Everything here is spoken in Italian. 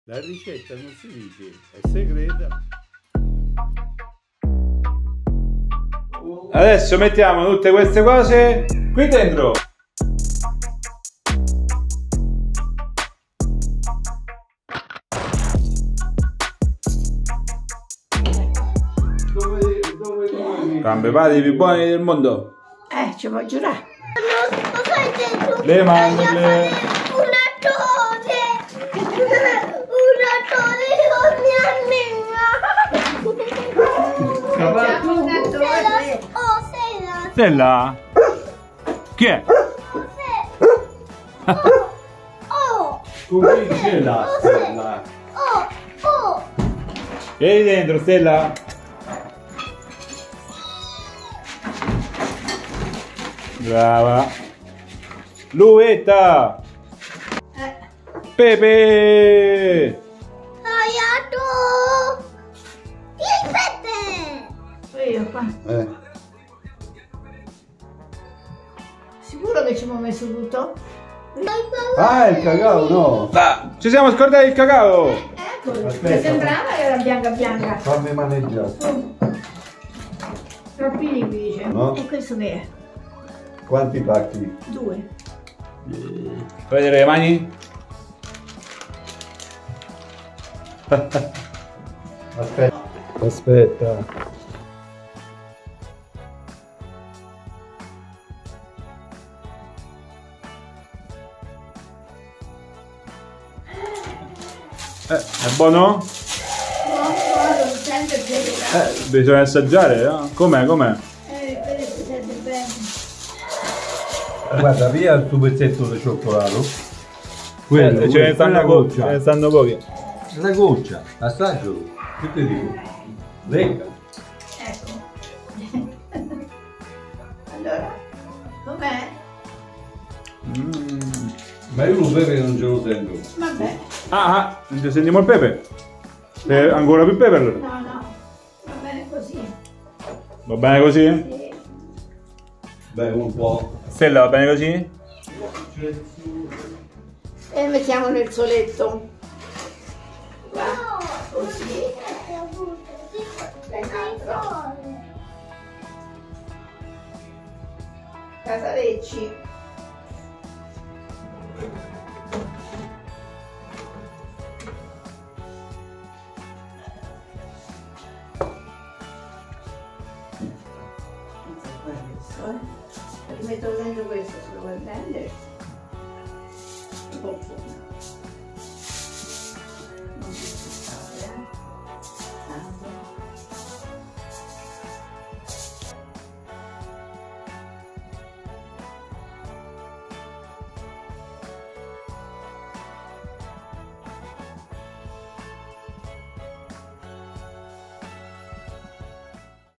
La ricetta non si dice, è segreta. Adesso mettiamo tutte queste cose qui dentro. Gambe pati più buoni del mondo. Ci può giurare. Le mandorle. Una torre con mia nonna. Stella? Chi è? Con chi c'è la Stella? Vieni dentro, Stella. Brava. Luetta. Pepe. Il Pepe! Sono io qua. Sicuro che ci abbiamo messo tutto? Ah, il cacao no! Ah, ci siamo scordati il cacao. Eccolo, Aspetta. mi sembrava che era bianca bianca. Fammi maneggiare. Troppi liquidi dice. No. E questo che è? Quanti pacchi? 2. Fai vedere le mani? Aspetta. Aspetta. È buono? No, non sente bene. Bisogna assaggiare, no? Com'è, com'è? Vedi se sente bene. Guarda, via il tuo pezzetto di cioccolato. Quello, Ce ne stanno quella pochi. Ce ne stanno pochi. La goccia, assaggialo. Che ti dico? Lecca. Ecco. Allora, com'è? Ma io lo pepe non ce lo sento. Vabbè. Ah, sentiamo il pepe. Ancora più pepe allora. No, no. Va bene così. Va bene così? Sì. Beh, un po'. Stella, va bene così? E mettiamo nel soletto. Qua. Così. Casarecci. Rimetto dentro questo, se lo vuoi prendere.